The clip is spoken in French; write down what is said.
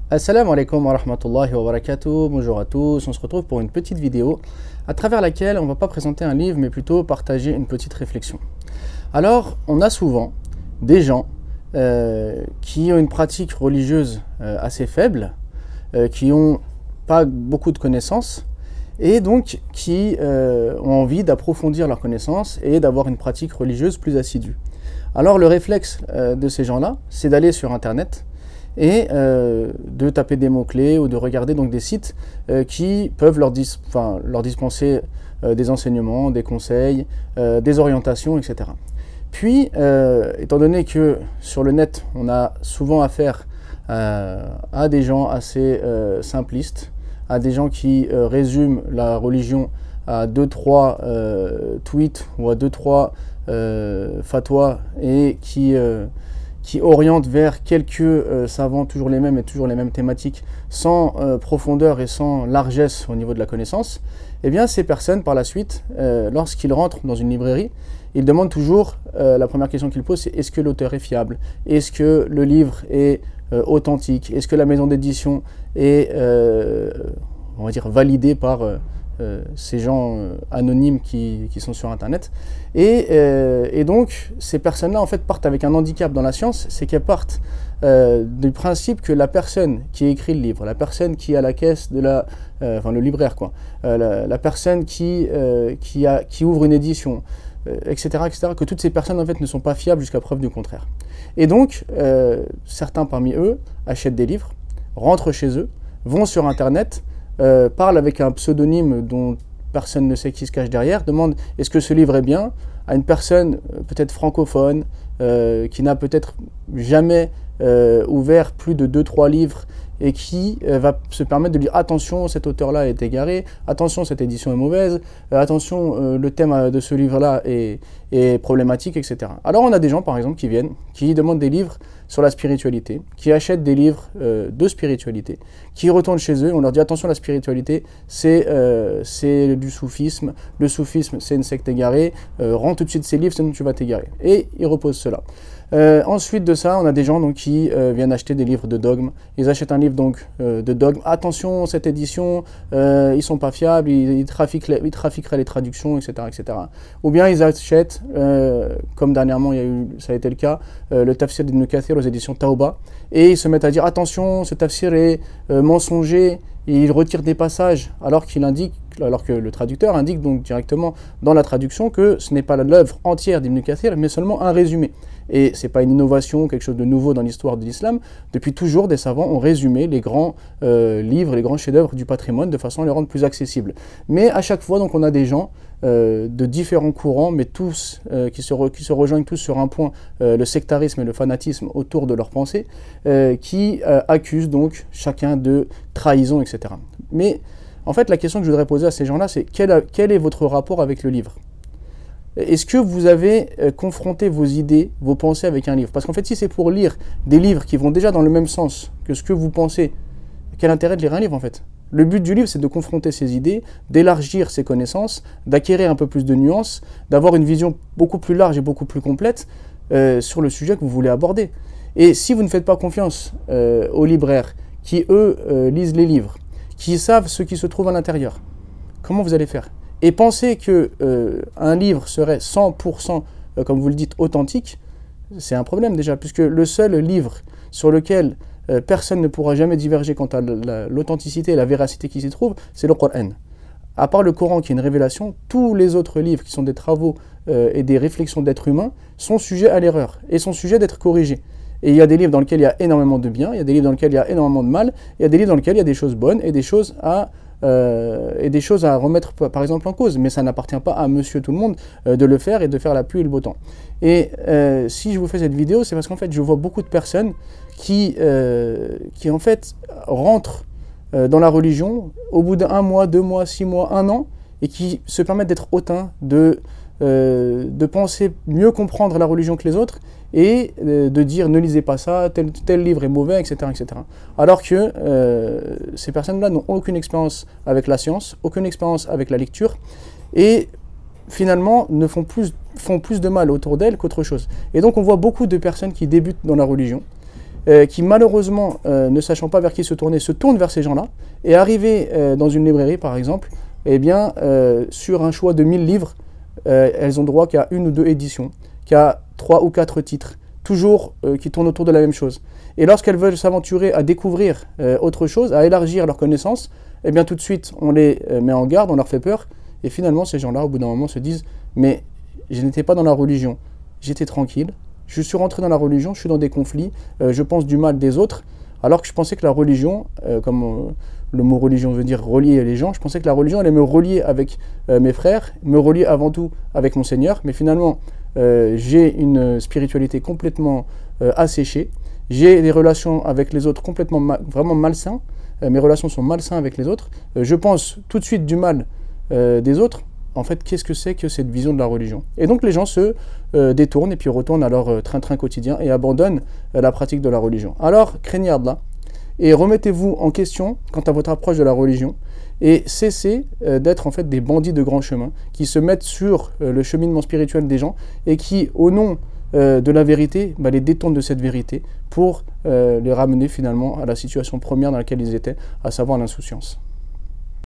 Assalamu alaikum wa rahmatullahi wa barakatuh, bonjour à tous, on se retrouve pour une petite vidéo à travers laquelle on ne va pas présenter un livre mais plutôt partager une petite réflexion. Alors, on a souvent des gens qui ont une pratique religieuse assez faible, qui n'ont pas beaucoup de connaissances et donc qui ont envie d'approfondir leurs connaissances et d'avoir une pratique religieuse plus assidue. Alors le réflexe de ces gens-là, c'est d'aller sur internet et de taper des mots-clés ou de regarder donc des sites qui peuvent leur dispenser des enseignements, des conseils, des orientations, etc. Puis, étant donné que sur le net, on a souvent affaire à des gens assez simplistes, à des gens qui résument la religion à 2-3 tweets ou à 2-3 fatwas et qui orientent vers quelques savants, toujours les mêmes et toujours les mêmes thématiques, sans profondeur et sans largesse au niveau de la connaissance, eh bien ces personnes par la suite, lorsqu'ils rentrent dans une librairie, ils demandent toujours, la première question qu'ils posent, c'est est-ce que l'auteur est fiable? Est-ce que le livre est authentique? Est-ce que la maison d'édition est, on va dire, validée par ces gens anonymes qui sont sur internet et donc ces personnes-là en fait partent avec un handicap dans la science, c'est qu'elles partent du principe que la personne qui écrit le livre, la personne qui est à la caisse de la le libraire quoi, la personne qui ouvre une édition, etc., que toutes ces personnes en fait ne sont pas fiables jusqu'à preuve du contraire. Et donc certains parmi eux achètent des livres, rentrent chez eux, vont sur internet, parle avec un pseudonyme dont personne ne sait qui se cache derrière, demande est-ce que ce livre est bien à une personne peut-être francophone qui n'a peut-être jamais ouvert plus de 2-3 livres et qui va se permettre de dire attention, cet auteur-là est égaré, attention, cette édition est mauvaise, attention, le thème de ce livre-là est problématique, etc. Alors on a des gens par exemple qui viennent, qui demandent des livres sur la spiritualité, qui achètent des livres de spiritualité, qui retournent chez eux, on leur dit attention, la spiritualité c'est du soufisme, le soufisme c'est une secte égarée, rends tout de suite ces livres sinon tu vas t'égarer. Et ils reposent cela. Ensuite de ça, on a des gens donc, qui viennent acheter des livres de dogme. Ils achètent un livre donc, de dogme. Attention, cette édition, ils sont pas fiables, ils trafiqueraient les traductions, etc., etc. Ou bien ils achètent, comme dernièrement ça a été le cas, le tafsir d'Ibn Kathir aux éditions Tauba, et ils se mettent à dire attention, ce tafsir est mensonger. Et il retire des passages alors que le traducteur indique donc directement dans la traduction que ce n'est pas l'œuvre entière d'Ibn Kathir, mais seulement un résumé. Et ce n'est pas une innovation, quelque chose de nouveau dans l'histoire de l'islam. Depuis toujours, des savants ont résumé les grands livres, les grands chefs-d'œuvre du patrimoine de façon à les rendre plus accessibles. Mais à chaque fois, donc, on a des gens de différents courants, mais tous qui se rejoignent tous sur un point, le sectarisme et le fanatisme autour de leur pensée, qui accusent donc chacun de trahison, etc. Mais en fait, la question que je voudrais poser à ces gens-là, c'est quel est votre rapport avec le livre? Est-ce que vous avez confronté vos idées, vos pensées avec un livre? Parce qu'en fait, si c'est pour lire des livres qui vont déjà dans le même sens que ce que vous pensez, quel intérêt de lire un livre en fait? Le but du livre, c'est de confronter ses idées, d'élargir ses connaissances, d'acquérir un peu plus de nuances, d'avoir une vision beaucoup plus large et beaucoup plus complète sur le sujet que vous voulez aborder. Et si vous ne faites pas confiance aux libraires qui, eux, lisent les livres, qui savent ce qui se trouve à l'intérieur, comment vous allez faire? Et penser qu'un livre serait 100%, comme vous le dites, authentique, c'est un problème déjà, puisque le seul livre sur lequel personne ne pourra jamais diverger quant à l'authenticité et la véracité qui s'y trouve, c'est le Coran. À part le Coran qui est une révélation, tous les autres livres qui sont des travaux et des réflexions d'êtres humains sont sujets à l'erreur et sont sujets d'être corrigés. Et il y a des livres dans lesquels il y a énormément de bien, il y a des livres dans lesquels il y a énormément de mal, il y a des livres dans lesquels il y a des choses bonnes et des choses à remettre par exemple en cause, mais ça n'appartient pas à monsieur tout le monde de le faire et de faire la pluie et le beau temps. Et si je vous fais cette vidéo, c'est parce qu'en fait je vois beaucoup de personnes qui en fait rentrent dans la religion au bout d'un mois, 2 mois, 6 mois, 1 an, et qui se permettent d'être hautains, de penser mieux comprendre la religion que les autres, et de dire ne lisez pas ça, tel livre est mauvais, etc. etc. Alors que ces personnes-là n'ont aucune expérience avec la science, aucune expérience avec la lecture, et finalement font plus de mal autour d'elles qu'autre chose. Et donc on voit beaucoup de personnes qui débutent dans la religion, qui malheureusement, ne sachant pas vers qui se tourner, se tournent vers ces gens-là, et arrivées dans une librairie par exemple, eh bien, sur un choix de 1000 livres, elles ont droit qu'à une ou deux éditions, qu'à 3 ou 4 titres, toujours qui tournent autour de la même chose. Et lorsqu'elles veulent s'aventurer à découvrir autre chose, à élargir leurs connaissances, eh bien tout de suite on les met en garde, on leur fait peur, et finalement ces gens-là au bout d'un moment se disent « mais je n'étais pas dans la religion, j'étais tranquille, je suis rentré dans la religion, je suis dans des conflits, je pense du mal des autres, alors que je pensais que la religion, comme le mot religion veut dire relier les gens, je pensais que la religion allait me relier avec mes frères, me relier avant tout avec mon Seigneur, mais finalement j'ai une spiritualité complètement asséchée, j'ai des relations avec les autres complètement vraiment malsains, mes relations sont malsaines avec les autres, je pense tout de suite du mal des autres. En fait, qu'est-ce que c'est que cette vision de la religion? Et donc les gens se détournent et puis retournent à leur train-train quotidien et abandonnent la pratique de la religion. Alors, craignez Allah et remettez-vous en question quant à votre approche de la religion et cessez d'être en fait des bandits de grand chemin qui se mettent sur le cheminement spirituel des gens et qui, au nom de la vérité, les détournent de cette vérité pour les ramener finalement à la situation première dans laquelle ils étaient, à savoir l'insouciance.